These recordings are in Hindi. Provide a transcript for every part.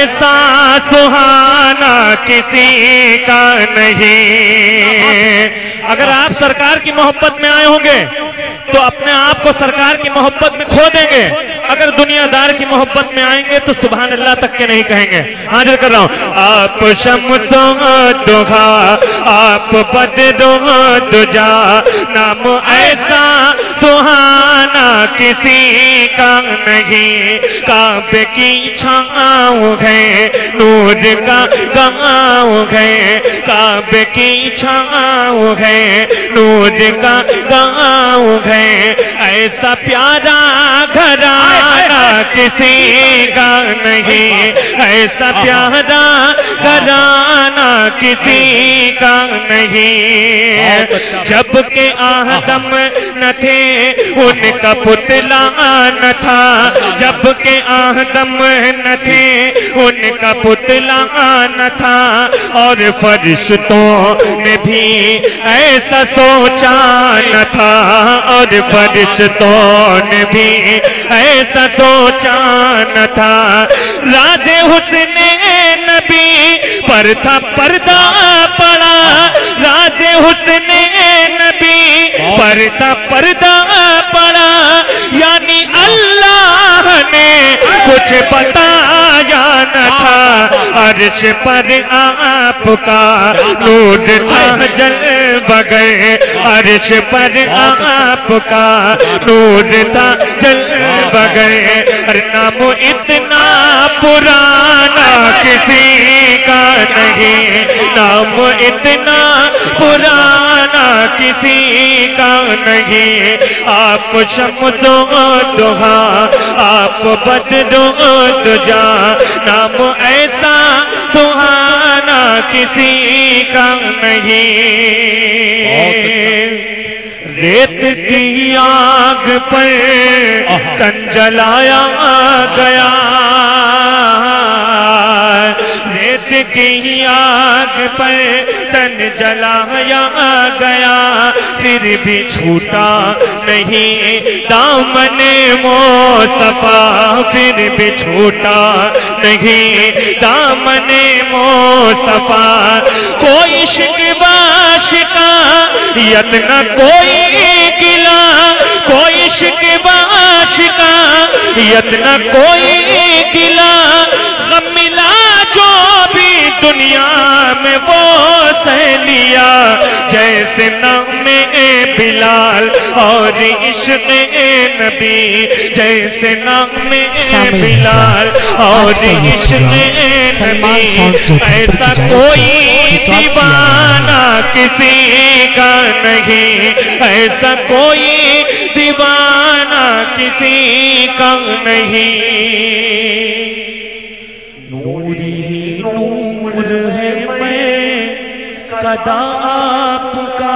ऐसा सुहाना किसी का नहीं। अगर आप सरकार की मोहब्बत में आए होंगे तो अपने आप को सरकार की मोहब्बत में खो देंगे। अगर दुनियादार की मोहब्बत में आएंगे तो सुभान अल्लाह तक के नहीं कहेंगे। हाजिर कर रहा हूं। आप शम्सो दुहा, आप बदरो दुजा, नाम ऐसा सुहाना किसी का नहीं। काबे की छाँव है, नूर का गाँव है, काबे की छाँव है, नूर का गाँव है। ऐसा प्यारा घराना किसी का नहीं, ऐसा प्यारा घराना किसी का नहीं। जबकि आदम न थे उनका पुतला न था, जबकि आदम न थे उनका पुतला न था। और फरिश्तों ने भी ऐसा सोचा न था, और फरिश्तों ने भी ऐसा सोचा न था। राज़े हुस्ने नबी पर था पर्दा पड़ा, राज़े हुस्ने नबी पर था पर्दा पड़ा। यानी अल्लाह ने कुछ बताया न था। अर्श पर आपका नूर था जल बगैर, अर्श पर आपका नूर था जल बगैर। नाम इतना पुराना किसी का नहीं, नाम इतना पुराना किसी का नहीं। आप शम्सो दुहा, आप बदरो दुजा, नाम ऐसा सुहाना किसी का नहीं। रेत की आग पर तन जलाया गया, रेत की आग पर तन जलाया गया। फिर भी छूटा नहीं दामने मुस्तफा, फिर भी छूटा नहीं दामने मुस्तफा। कोई शिकवा शिकायत न कोई गिला, कोई शिकवा शिकायत न कोई गिला। गम मिला जो भी दुनिया में वो सह लिया। जैसे नाम बिलाल और इश्क़ नबी, जैसे नाम बिलाल और इश्क़ नबी। ऐसा कोई दीवाना किसी का नहीं, ऐसा कोई दीवाना किसी का नहीं। नूर ही नूर है मैं कदा आपका,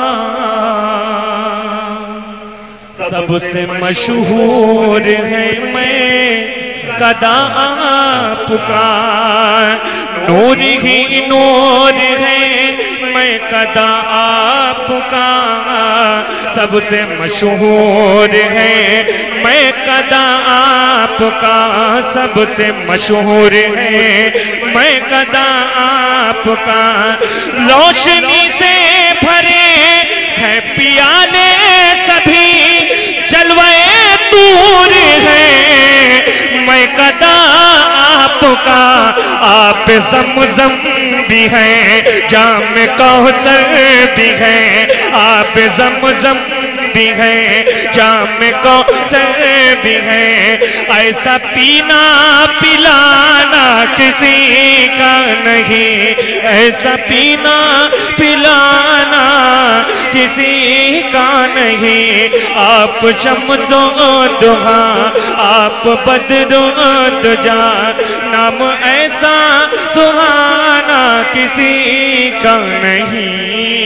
सबसे मशहूर है मैं कदा आपका। नूर ही नूर है मैं कदा आपका, सबसे मशहूर है मैं कदा आपका, सबसे मशहूर है मैं कदा आपका। रोशनी से भरे है पियाले सभी, जलवे दूर है मैं कदा आपका। आप ज़मज़म भी हैं, जाम कौसर भी हैं, आप ज़मज़म भी हैं, जाम कौसर भी हैं। ऐसा पीना पिलाना किसी का नहीं, ऐसा पीना पिलाना किसी का नहीं। आप शम्सो दुहा, आप बदरो दुजा, नाम ऐसा सुहाना किसी का नहीं।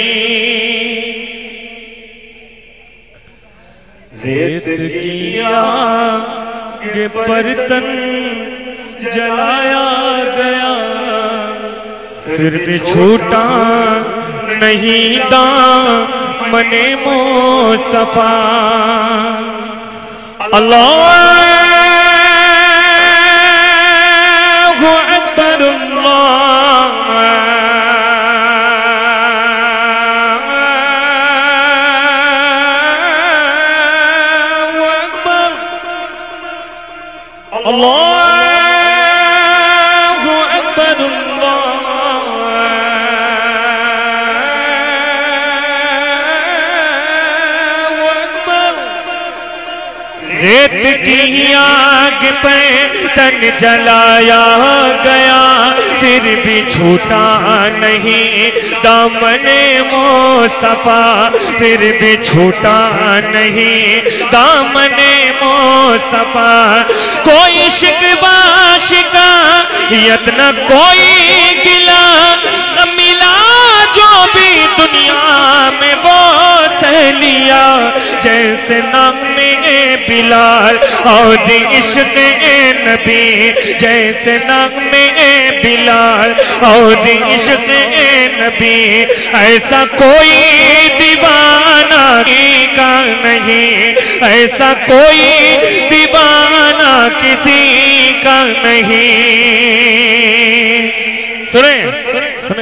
रेत की आग पर तन जलाया गया, फिर भी छूटा नहीं दामने मुस्तफा। अल्लाहु अकबर रेत की आग पे तन जलाया गया, फिर भी छूटा नहीं दामने मुस्तफा, फिर भी छूटा नहीं दामने मुस्तफा। कोई शिकवा शिकायत न कोई गिला मिला, जो भी दुनिया में वो सह लिया। जैसे नाम में बिलाल और इश्क नबी, जैसे नाम में बिलाल और इश्क नबी, ऐसा कोई दीवाना का नहीं, ऐसा कोई दीवाना किसी का नहीं। सुने सुने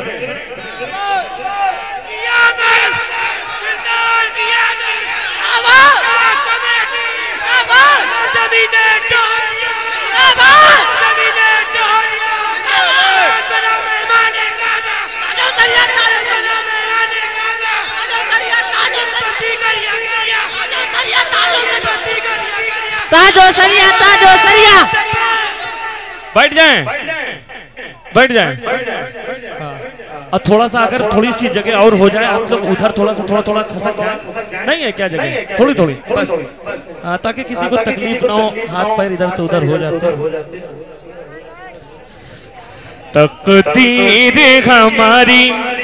ताजो सरिया, ताजो सरिया। बैठ जाएं, बैठ जाएं। और थोड़ा सा अगर थोड़ी सी जगह और हो जाए, आप लोग उधर थोड़ा सा थोड़ा थोड़ा खसक जाए। नहीं है क्या जगह? थोड़ी थोड़ी बस, ताकि किसी को तकलीफ ना हो, हाथ पैर इधर से उधर हो जाते। तकदीर हमारी